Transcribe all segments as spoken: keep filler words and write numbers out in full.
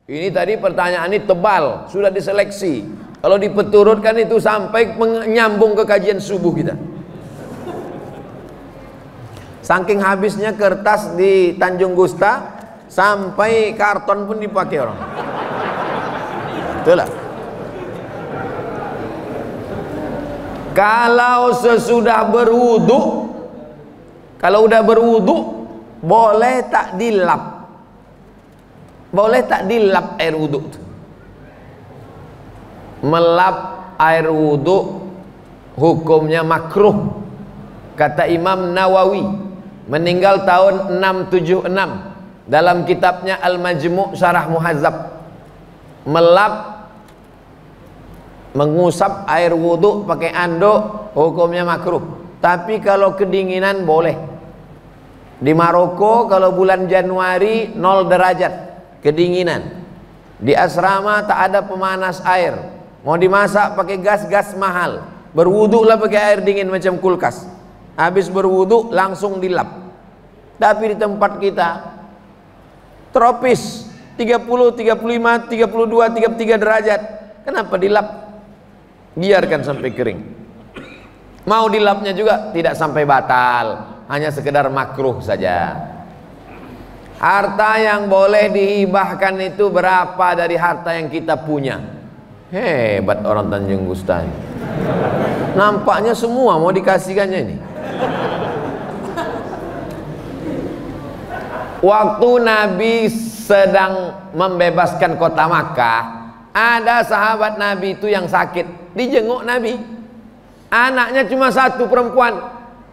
Ini tadi pertanyaan ini tebal, sudah diseleksi. Kalau dipeturutkan itu sampai menyambung ke kajian subuh kita. Saking habisnya kertas di Tanjung Gusta, sampai karton pun dipakai orang. Itulah. Kalau sesudah berwudu, kalau udah berwudu, boleh tak dilap? Boleh tak dilap air wudu? Melap air wudu hukumnya makruh, kata Imam Nawawi, meninggal tahun enam tujuh enam, dalam kitabnya Al-Majmu' Syarah Muhazzab. Melap, mengusap air wudu pakai anduk hukumnya makruh. Tapi kalau kedinginan boleh. Di Maroko kalau bulan Januari nol derajat kedinginan, di asrama tak ada pemanas air, mau dimasak pakai gas-gas mahal, berwudu lah pakai air dingin macam kulkas. Habis berwudu langsung dilap. Tapi di tempat kita tropis tiga puluh, tiga puluh lima, tiga puluh dua, tiga puluh tiga derajat, kenapa dilap? Biarkan sampai kering. Mau dilapnya juga tidak sampai batal, hanya sekedar makruh saja. Harta yang boleh dihibahkan itu berapa dari harta yang kita punya? Hebat orang Tanjung Gusta. Nampaknya semua mau dikasihkannya ini. Waktu Nabi sedang membebaskan kota Makkah, ada sahabat Nabi itu yang sakit, dijenguk Nabi. Anaknya cuma satu, perempuan.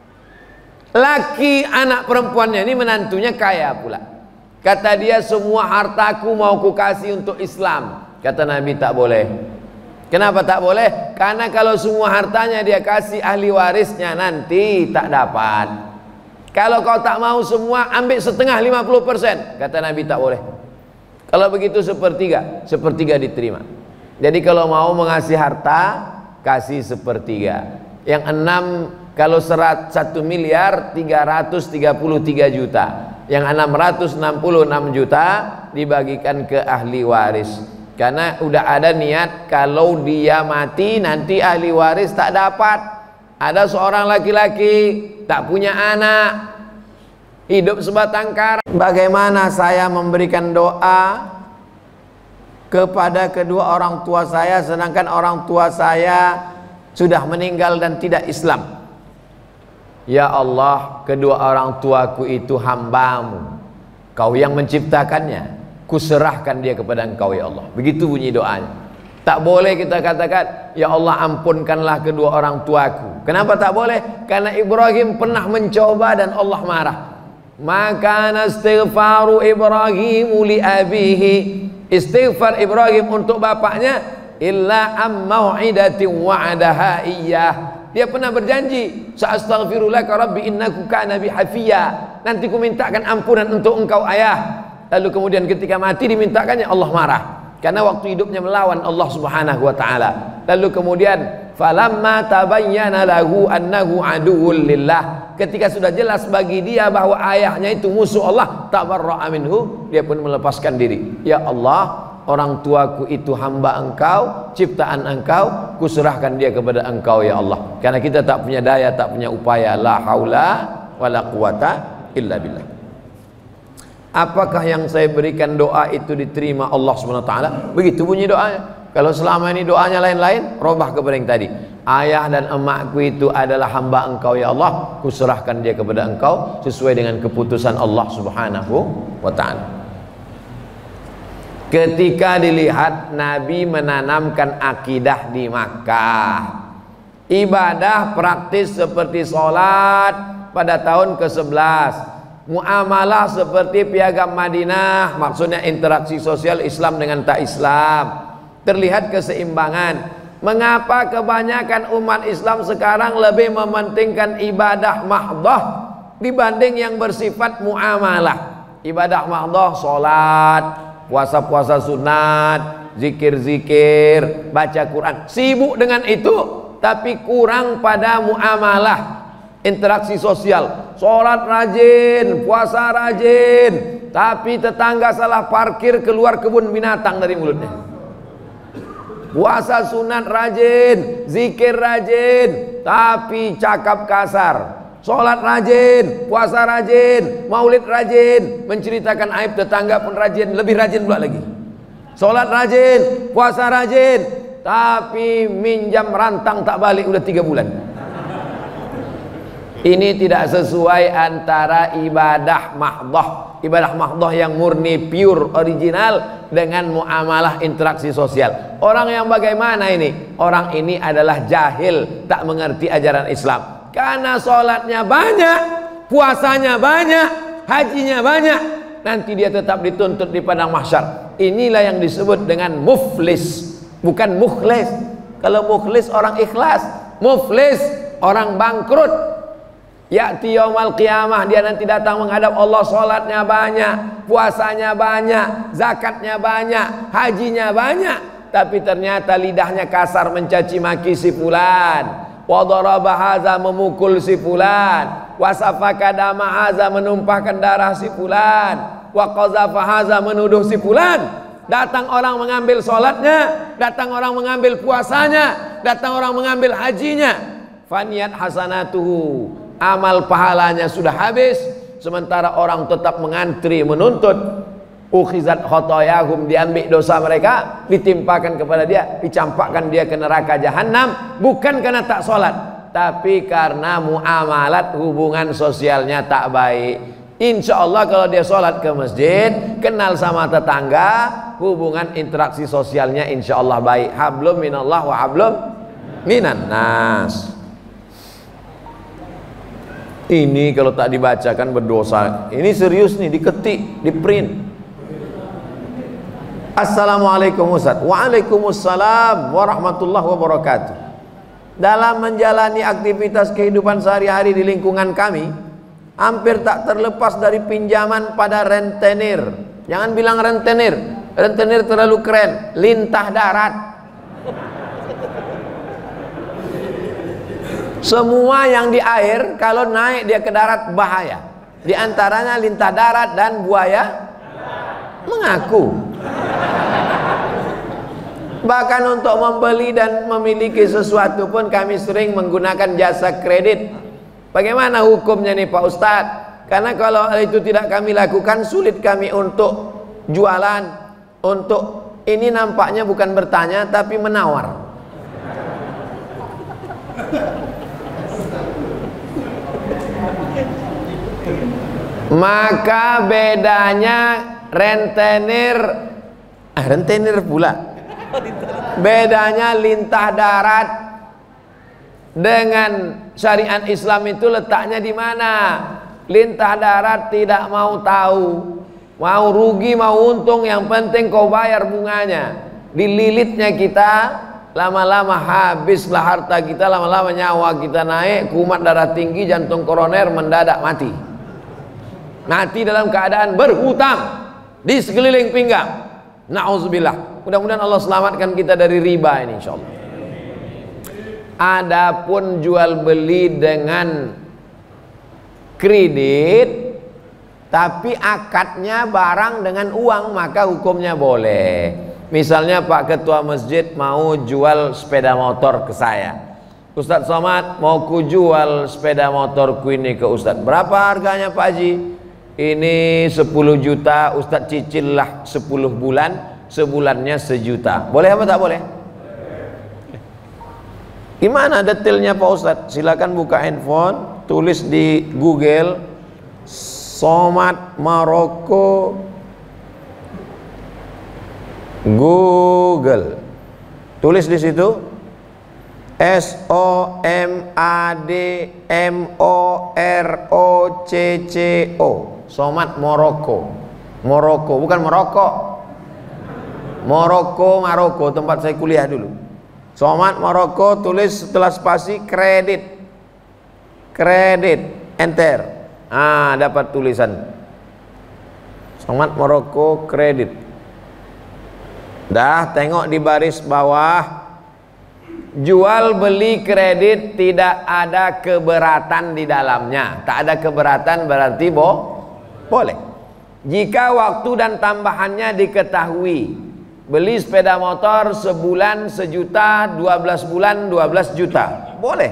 Laki anak perempuannya ini menantunya kaya pula. Kata dia, semua hartaku mau ku kasih untuk Islam. Kata Nabi, tak boleh. Kenapa tak boleh? Karena kalau semua hartanya dia kasih ahli warisnya, nanti tak dapat. Kalau kau tak mau semua, ambil setengah, lima puluh persen. Kata Nabi, tak boleh. Kalau begitu sepertiga, sepertiga diterima. Jadi kalau mau mengasih harta, kasih sepertiga. Yang enam, kalau serat satu miliar tiga ratus tiga puluh tiga juta. Yang enam ratus enam puluh enam juta dibagikan ke ahli waris. Karena udah ada niat kalau dia mati nanti ahli waris tak dapat. Ada seorang laki-laki tak punya anak, hidup sebatang kara. Bagaimana saya memberikan doa kepada kedua orang tua saya sedangkan orang tua saya sudah meninggal dan tidak Islam? Ya Allah, kedua orang tuaku itu hambamu, Kau yang menciptakannya, kuserahkan dia kepada Engkau ya Allah. Begitu bunyi doanya. Tak boleh kita katakan, ya Allah ampunkanlah kedua orang tuaku. Kenapa tak boleh? Karena Ibrahim pernah mencoba dan Allah marah. Maka istighfaru Ibrahim li abihi, istighfar Ibrahim untuk bapaknya, illa am mau'idatin wa'adaha iyyah. Dia pernah berjanji, sa'astaghfirulaka rabbi innaku kana bi hafiya. Nanti ku mintakan ampunan untuk engkau ayah. Lalu kemudian ketika mati dimintakannya, Allah marah. Karena waktu hidupnya melawan Allah Subhanahu wa taala. Lalu kemudian falamma tabayyana lahu annahu aduwwul lillah. Ketika sudah jelas bagi dia bahwa ayahnya itu musuh Allah, tabarra'a minhu, dia pun melepaskan diri. Ya Allah, orang tuaku itu hamba Engkau, ciptaan Engkau, kuserahkan dia kepada Engkau ya Allah. Karena kita tak punya daya, tak punya upaya. La haula wala quwata illa billah. Apakah yang saya berikan doa itu diterima Allah subhanahu wa taala? Begitu bunyi doanya. Kalau selama ini doanya lain-lain, robah kepada yang tadi. Ayah dan emakku itu adalah hamba Engkau ya Allah, kuserahkan dia kepada Engkau sesuai dengan keputusan Allah subhanahu wa taala. Ketika dilihat Nabi menanamkan akidah di Makkah, ibadah praktis seperti sholat pada tahun ke sebelas, muamalah seperti piagam Madinah, maksudnya interaksi sosial Islam dengan tak Islam, terlihat keseimbangan. Mengapa kebanyakan umat Islam sekarang lebih mementingkan ibadah mahdhah dibanding yang bersifat muamalah? Ibadah mahdhah, sholat, puasa-puasa sunat, zikir-zikir, baca Quran, sibuk dengan itu, tapi kurang pada muamalah, interaksi sosial. Sholat rajin, puasa rajin, tapi tetangga salah parkir, keluar kebun binatang dari mulutnya. Puasa sunat rajin, zikir rajin, tapi cakap kasar. Sholat rajin, puasa rajin, maulid rajin, menceritakan aib tetangga pun rajin, lebih rajin pula lagi. Sholat rajin, puasa rajin, tapi minjam rantang tak balik udah tiga bulan. Ini tidak sesuai antara ibadah mahdoh, ibadah mahdoh yang murni, pure, original, dengan muamalah interaksi sosial. Orang yang bagaimana ini? Orang ini adalah jahil, tak mengerti ajaran Islam. Karena sholatnya banyak, puasanya banyak, hajinya banyak, nanti dia tetap dituntut di padang mahsyar. Inilah yang disebut dengan muflis, bukan mukhlis. Kalau mukhlis orang ikhlas, muflis orang bangkrut. Ya'ti yaumal qiyamah, dia nanti datang menghadap Allah, sholatnya banyak, puasanya banyak, zakatnya banyak, hajinya banyak, tapi ternyata lidahnya kasar mencaci maki si fulan, wa daraba hadza, memukul si fulan, wa safaka dama hadza, menumpahkan darah si fulan, wa qazafa hadza, menuduh si fulan. Datang orang mengambil sholatnya, datang orang mengambil puasanya, datang orang mengambil hajinya. Faniyat hasanatuhu, amal pahalanya sudah habis, sementara orang tetap mengantri menuntut. Ukhizat khotoyahum, diambil dosa mereka, ditimpakan kepada dia, dicampakkan dia ke neraka jahanam, bukan karena tak sholat, tapi karena muamalat, hubungan sosialnya tak baik. Insya Allah kalau dia sholat ke masjid, kenal sama tetangga, hubungan interaksi sosialnya insya Allah baik. Hablum minallah wa hablum minan nas. Ini kalau tak dibacakan berdosa. Ini serius nih, diketik, di print. Assalamualaikum Ustaz. Waalaikumsalam warahmatullahi wabarakatuh. Dalam menjalani aktivitas kehidupan sehari-hari di lingkungan kami, hampir tak terlepas dari pinjaman pada rentenir. Jangan bilang rentenir, rentenir terlalu keren. Lintah darat. Semua yang di air, kalau naik dia ke darat bahaya. Di antaranya lintah darat dan buaya mengaku. Bahkan untuk membeli dan memiliki sesuatu pun kami sering menggunakan jasa kredit. Bagaimana hukumnya nih Pak Ustadz? Karena kalau itu tidak kami lakukan, sulit kami untuk jualan. Untuk ini nampaknya bukan bertanya tapi menawar. Maka bedanya rentenir, ah, rentenir pula. Bedanya lintah darat dengan syariat Islam itu letaknya di mana? Lintah darat tidak mau tahu, mau rugi mau untung, yang penting kau bayar bunganya. Dililitnya kita, lama-lama habislah harta kita, lama-lama nyawa kita naik, kumat darah tinggi, jantung koroner mendadak mati. Mati dalam keadaan berhutang di sekeliling pinggang. Na'udzubillah. Mudah-mudahan Allah selamatkan kita dari riba ini insyaallah. Adapun jual beli dengan kredit tapi akadnya barang dengan uang, maka hukumnya boleh. Misalnya Pak Ketua Masjid mau jual sepeda motor ke saya. Ustadz Somad, mau ku jual sepeda motorku ini ke Ustadz. Berapa harganya Pak Haji? Ini sepuluh juta, Ustadz cicil lah sepuluh bulan, sebulannya sejuta. Boleh apa tak boleh? Gimana detailnya Pak Ustadz? Silakan buka handphone, tulis di Google Somad Maroko, Google, tulis di situ S O M A D M O R O C C O, Somad Maroko. Maroko, bukan Maroko. Maroko, Maroko, tempat saya kuliah dulu. Somad Maroko, tulis setelah spasi kredit. Kredit, enter. Ah, dapat tulisan. Somad Maroko kredit. Dah, tengok di baris bawah. Jual beli kredit tidak ada keberatan di dalamnya. Tak ada keberatan berarti boh, boleh. jika waktu dan tambahannya diketahui. Beli sepeda motor sebulan sejuta, dua belas bulan dua belas juta, boleh.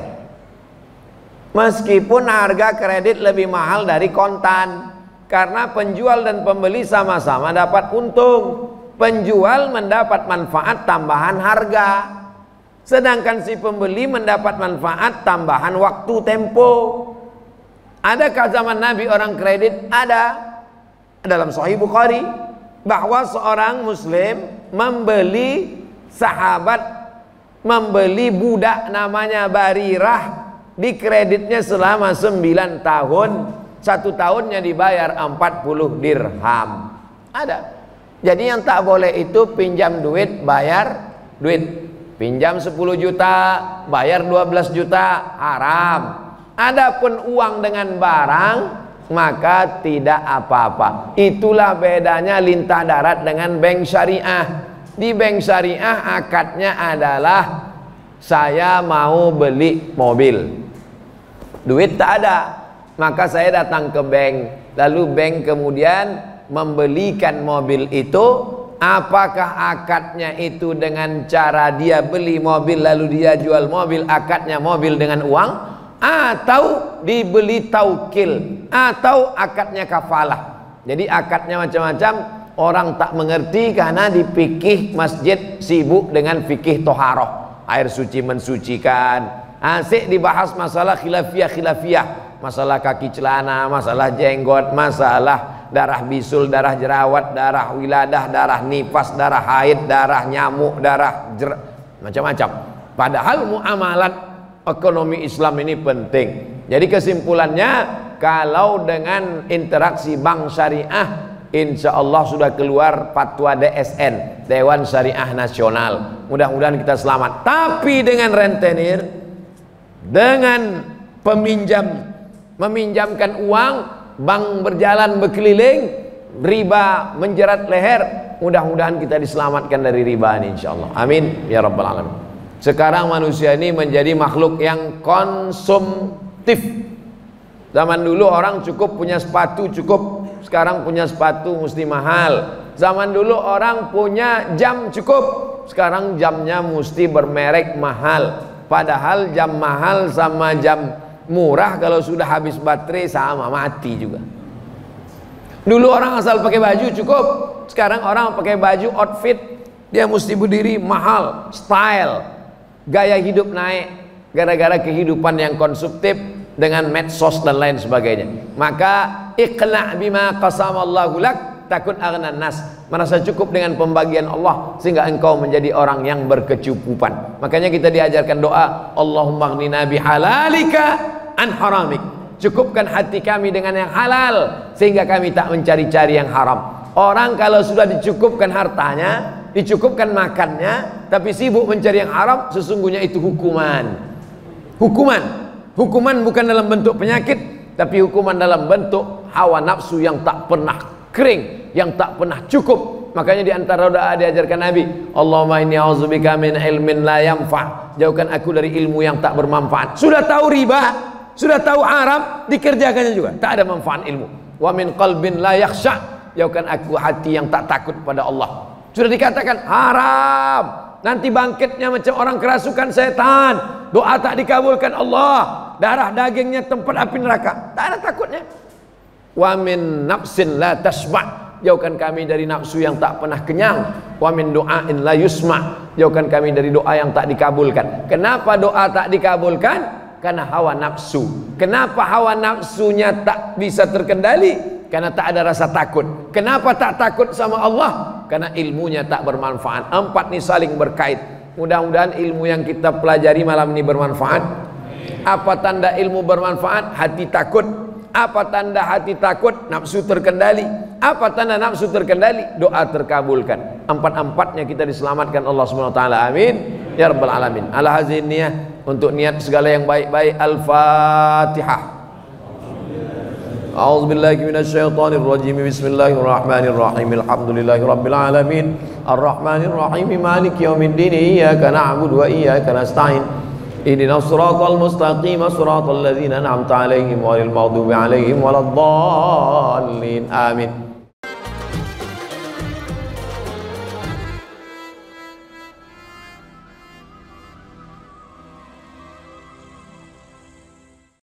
Meskipun harga kredit lebih mahal dari kontan, karena penjual dan pembeli sama-sama dapat untung. Penjual mendapat manfaat tambahan harga, sedangkan si pembeli mendapat manfaat tambahan waktu tempo. Adakah zaman Nabi orang kredit? Ada. Dalam Sahih Bukhari bahwa seorang muslim membeli sahabat, membeli budak namanya Barirah, di kreditnya selama sembilan tahun, satu tahunnya dibayar empat puluh dirham. Ada. Jadi yang tak boleh itu pinjam duit, bayar duit. Pinjam sepuluh juta, bayar dua belas juta, haram. Adapun uang dengan barang, maka tidak apa-apa. Itulah bedanya lintah darat dengan bank syariah. Di bank syariah akadnya adalah saya mau beli mobil, duit tak ada, maka saya datang ke bank, lalu bank kemudian membelikan mobil itu. Apakah akadnya itu dengan cara dia beli mobil lalu dia jual mobil, akadnya mobil dengan uang, atau dibeli taukil, atau akadnya kafalah. Jadi akadnya macam-macam, orang tak mengerti karena di fikih masjid sibuk dengan fikih toharoh, air suci mensucikan. Asik dibahas masalah khilafiyah khilafiyah, masalah kaki celana, masalah jenggot, masalah darah bisul, darah jerawat, darah wiladah, darah nifas, darah haid, darah nyamuk, darah jer macam-macam. Padahal muamalat ekonomi Islam ini penting. Jadi kesimpulannya, kalau dengan interaksi bank syariah, insya Allah sudah keluar fatwa D S N, Dewan Syariah Nasional. Mudah-mudahan kita selamat. Tapi dengan rentenir, dengan peminjam, meminjamkan uang, bank berjalan berkeliling, riba menjerat leher. Mudah-mudahan kita diselamatkan dari riba ini, insya Allah. Amin ya rabbal alamin. Sekarang manusia ini menjadi makhluk yang konsumtif. Zaman dulu orang cukup punya sepatu cukup, sekarang punya sepatu mesti mahal. Zaman dulu orang punya jam cukup, sekarang jamnya mesti bermerek mahal. Padahal jam mahal sama jam murah kalau sudah habis baterai sama, mati juga. Dulu orang asal pakai baju cukup, sekarang orang pakai baju outfit, dia mesti berdiri mahal, style, gaya hidup naik gara-gara kehidupan yang konsumtif dengan medsos dan lain sebagainya. Maka iqna' bima qasamallahu lak takun aghnan nas, merasa cukup dengan pembagian Allah sehingga engkau menjadi orang yang berkecukupan. Makanya kita diajarkan doa, Allahumma aghnina bihalalika an haramik, cukupkan hati kami dengan yang halal sehingga kami tak mencari-cari yang haram. Orang kalau sudah dicukupkan hartanya, dicukupkan makannya, tapi sibuk mencari yang haram, sesungguhnya itu hukuman. Hukuman Hukuman bukan dalam bentuk penyakit, tapi hukuman dalam bentuk hawa nafsu yang tak pernah kering, yang tak pernah cukup. Makanya di antara doa diajarkan Nabi, Allahumma inni a'udzubika min ilmin la yanfa', jauhkan aku dari ilmu yang tak bermanfaat. Sudah tahu riba, sudah tahu haram, dikerjakannya juga tak ada manfaat ilmu. Wa min qalbin la yakhsha', jauhkan aku hati yang tak takut pada Allah. Sudah dikatakan haram, nanti bangkitnya macam orang kerasukan setan, doa tak dikabulkan Allah, darah dagingnya tempat api neraka, tak ada takutnya. Wa min nafsin la tashba', jauhkan kami dari nafsu yang tak pernah kenyang. Wa min du'ain la yusma', jauhkan kami dari doa yang tak dikabulkan. Kenapa doa tak dikabulkan? Karena hawa nafsu. Kenapa hawa nafsunya tak bisa terkendali? Karena tak ada rasa takut. Kenapa tak takut sama Allah? Karena ilmunya tak bermanfaat. Empat ini saling berkait. Mudah-mudahan ilmu yang kita pelajari malam ini bermanfaat. Apa tanda ilmu bermanfaat? Hati takut. Apa tanda hati takut? Nafsu terkendali. Apa tanda nafsu terkendali? Doa terkabulkan. Empat-empatnya kita diselamatkan Allah subhanahu wa taala. Amin ya rabbal alamin. Ala hazin niyah, untuk niat segala yang baik-baik. Al-Fatihah. A'udzu billahi minasyaitonir rajim. Bismillahirrahmanirrahim. Alhamdulillahi rabbil alamin. Arrahmanir rahim. Maliki yaumiddin. Iyyaka na'budu wa iyyaka nasta'in. Ihdinas siratal mustaqim. Siratal ladzina an'amta 'alaihim ghairil maghdubi 'alaihim waladdallin. Amin.